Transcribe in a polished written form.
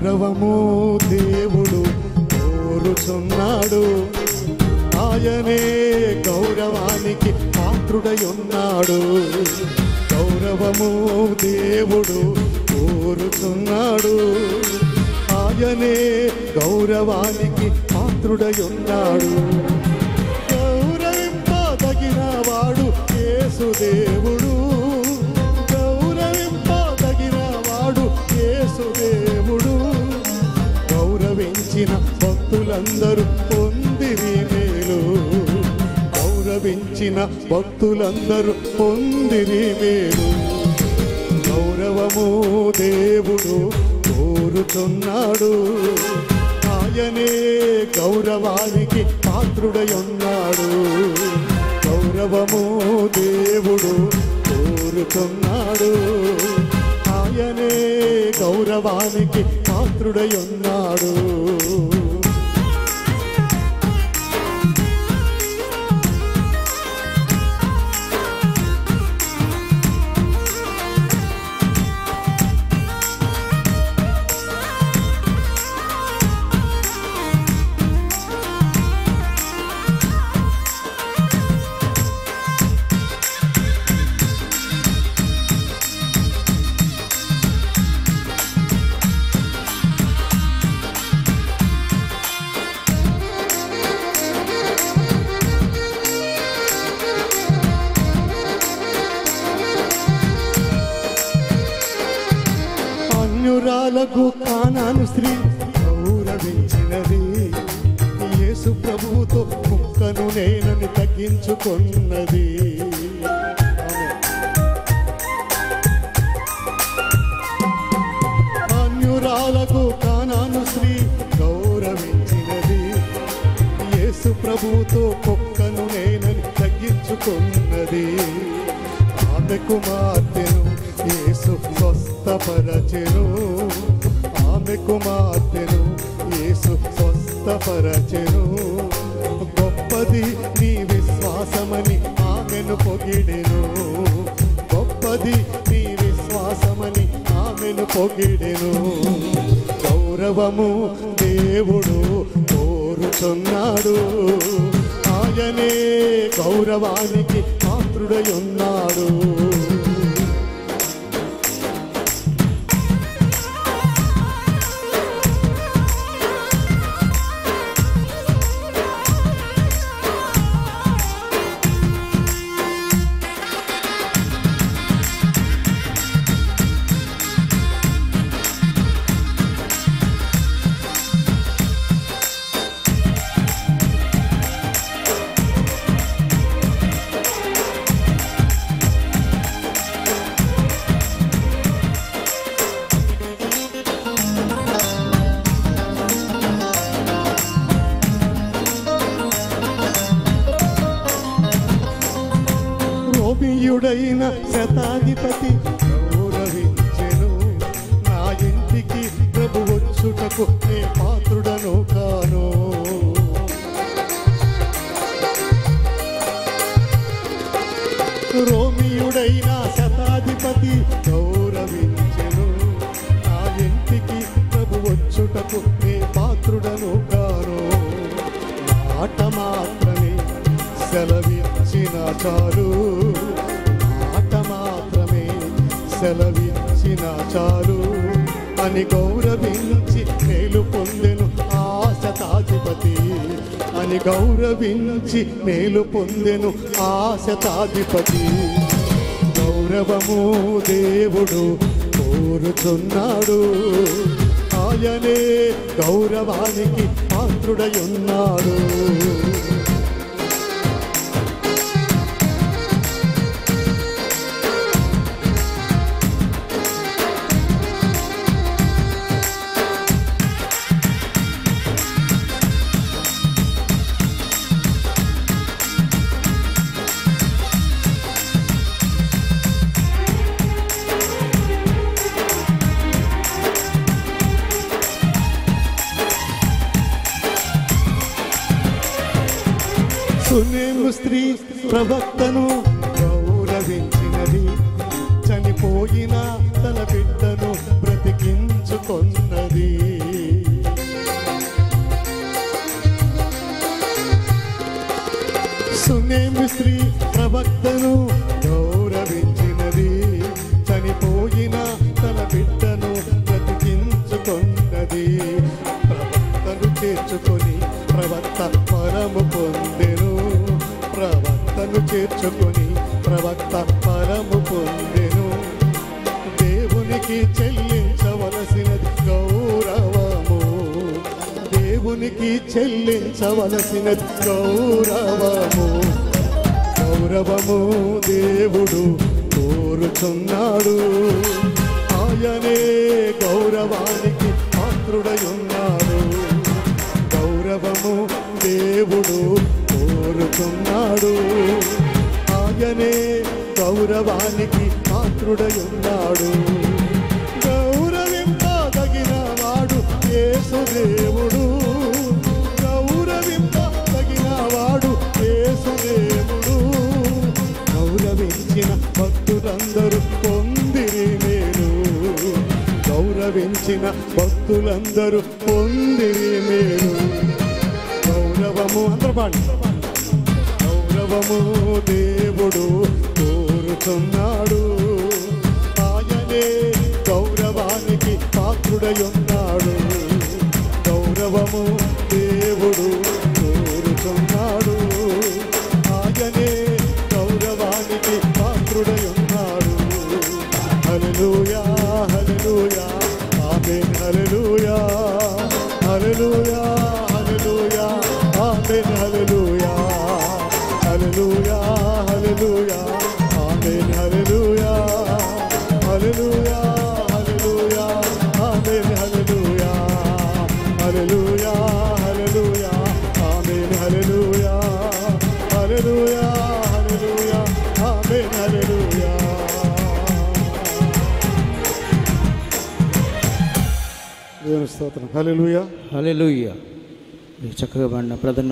గౌరవము దేవుడు కోరుచున్నాడు, ఆయనే గౌరవానికి పాత్రుడై ఉన్నాడు. గౌరవము దేవుడు కోరుచున్నాడు, ఆయనే గౌరవానికి పాత్రుడై ఉన్నాడు. గౌరవింపదగిన వాడు యేసుదేవుడు, గౌరవింపదగిన వాడు యేసుదేవుడు. గౌరవించిన భక్తులందరూ పొందిరి మేలు, గౌరవించిన భక్తులందరూ పొందిరి మేలు. గౌరవము దేవుడు కోరుచున్నాడు, ఆయనే గౌరవానికి పాత్రుడై ఉన్నాడు. గౌరవము దేవుడు కోరుచున్నాడు, ఆయనే గౌరవానికి పాత్రుడై ఉన్నాడు. అన్యురాలకు కానాను స్త్రీ గౌరవించినది, యేసు ప్రభువుతో ముక్కను నేనని తగ్గించుకున్నది. అన్యురాలకు కానాను స్త్రీ గౌరవించినది, యేసు ప్రభువుతో ముక్కను నేనని తగ్గించుకున్నది. ఆమె కుమార్తెను యేసు స్వస్థపరచెను, ఆమె కుమార్తెను యేసు స్వస్థపరచెను. గొప్పది నీ విశ్వాసమని ఆమెను పొగిడెను, గొప్పది నీ విశ్వాసమని ఆమెను పొగిడెను. గౌరవము దేవుడు కోరుచున్నాడు, ఆయనే గౌరవానికి పాత్రుడై ఉన్నాడు. రోమియుడైన శతాధిపతి గౌరవించెను, నా ఇంటికి ప్రభు వచ్చుటకు నే పాత్రుడను కాను. రోమియుడైన శతాధిపతి గౌరవించెను, నా ఇంటికి ప్రభు వచ్చుటకు నే పాత్రుడను కాను. మాట మాత్రమే సెలవిచ్చిన చాలు, మాట మాత్రమే సెలవిచ్చిన చాలు అని గౌరవించి మేలు పొందెను ఆ శతాధిపతి, అని గౌరవించి మేలు పొందెను ఆ శతాధిపతి. గౌరవము దేవుడు కోరుచున్నాడు, ఆయనే గౌరవానికి పాత్రుడై ఉన్నాడు. సునేము స్త్రీ ప్రవక్తను గౌరవించినది, చనిపోయిన తన బిడ్డను బ్రతికించుకొన్నది. సునేమి స్త్రీ ప్రవక్తను గౌరవించినది, చనిపోయిన తన బిడ్డను బ్రతికించుకొన్నది. ప్రవక్తను చేర్చుకొని ప్రవక్త వరము పొందెను, ప్రవక్తను చేర్చుకొని ప్రవక్త వరము పొందెను. దేవునికి చెల్లించవలసినది గౌరవము, దేవునికి చెల్లించవలసినది గౌరవము. గౌరవము దేవుడు కోరుచున్నాడు, ఆయనే గౌరవానికి పాత్రుడై ఉన్నాడు. గౌరవము దేవుడు కోరుచున్నాడు, ఆయనే గౌరవానికి పాత్రుడై ఉన్నాడు. గౌరవింపదగిన వాడు యేసుదేవుడు, గౌరవింపదగిన వాడు యేసుదేవుడు. గౌరవించిన భక్తులందరూ పొందిరి మేలు, గౌరవించిన భక్తులందరూ పొందిరి మేలు. గౌరవము అందరూ పాడి. గౌరవము దేవుడు కోరుతున్నాడు, ఆయనే గౌరవానికి పాత్రుడై ఉన్నాడు. గౌరవము దేవుడు కోరుతున్నాడు, ఆయనే గౌరవానికి పాత్రుడై ఉన్నాడు. హల్లెలూయా హల్లెలూయా ఆమేన్, హల్లెలూయా హల్లెలూయా హల్లెలూయా ఆమేన్, హల్లెలూయా హల్లెలూయా హల్లెలూయా ఆమేన్, హల్లెలూయా హల్లెలూయా హల్లెలూయా ఆమేన్, హల్లెలూయా హల్లెలూయా హల్లెలూయా ఆమేన్, హల్లెలూయా హల్లెలూయా హల్లెలూయా ఆమేన్, హల్లెలూయా. దేవుని స్తోత్రం. హల్లెలూయా హల్లెలూయా. చక్కగా పాడిన ప్రధాన